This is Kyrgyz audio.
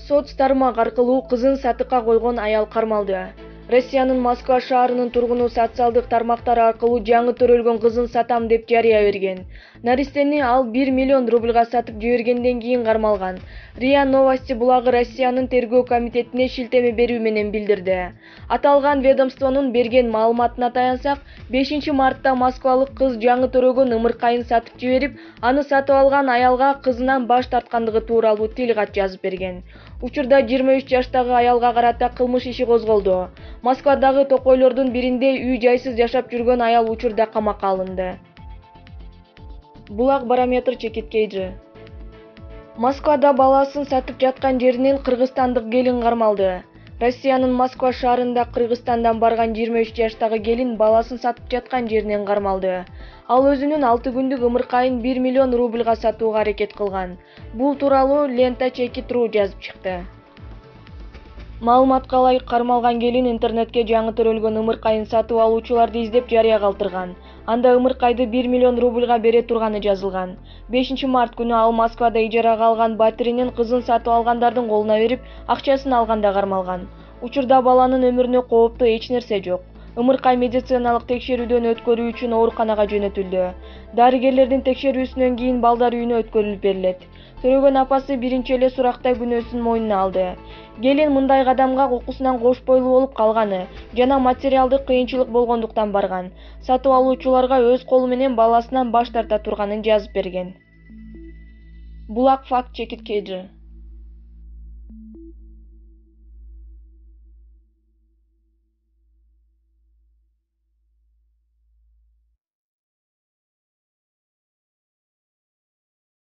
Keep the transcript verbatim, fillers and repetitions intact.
Соц тармак аркылуу кызын сатыкка койгон аял кармалды. Россиянын Москва шаарынын тургуну социалдык тармактар аркылуу жаңы төрөлгөн кызын сатам деп жарыя берген. Наристени ал бир миллион рубльга сатып жибергенден кийин кармалган. РИА Новости булагы Россиянын тергөө комитетине шилтеме берүү менен билдирди. Аталган ведомствонун берген маалыматына таянсак, бешинчи мартта москвалык кыз жаңы төрөгөн ымыркайын сатып жиберип, аны сатып алган аялга кызынан баш тарткандыгы тууралуу тил кат жазып берген. Учурда жыйырма үч жаштагы аялга карата кылмыш иши козголду. Москвадагы токойлордун биринде үй жайсыз жашап жүргөн аял учурда камакка алынды. Булак барометр чекиткейди. Москвада баласын сатып жаткан жеринен кыргызстандык келин кармалды. Россиянын Москва шаарында Кыргызстандан барган жыйырма үч жаштагы келин баласын сатып жаткан жеринен кармалды. Ал өзүнүн алты күндүк ымыркайын бир миллион рубльга сатууга аракет кылган. Бул тууралуу Лента Чекит.ру жазып чыкты. Маалыматка ылайык, кармалган келин интернетке жаңы төрөлгөн ымыркайын сатып алуучуларды издеп жарыя калтырган. Анда ымыркайды бир миллион рубльга бере турганы жазылган. бешинчи март күнү ал Москвада ижарага алган батиринин кызын сатып алгандардын колуна берип, акчасын алганда кармалган. Учурда баланын өмүрүнө кооптуу эч нерсе жок. Ымыркай медициналык текшерүүдөн өткөрүү үчүн ооруканага жөнөтүлдү. Дарыгерлердин текшерүүсүнөн кийин балдар үйүнө өткөрүлүп берилет. Төрөгөн апасы биринчи эле суракта күнөөсүн мойнуна алды. Келин мындай кадамга укусунан кош бойлуу болуп калганы жана материалдык кыйынчылык болгондуктан барган. Сатып алуучуларга өз колу менен баласынан баш тарта турганын жазып берген. Булак факт чекиткейди.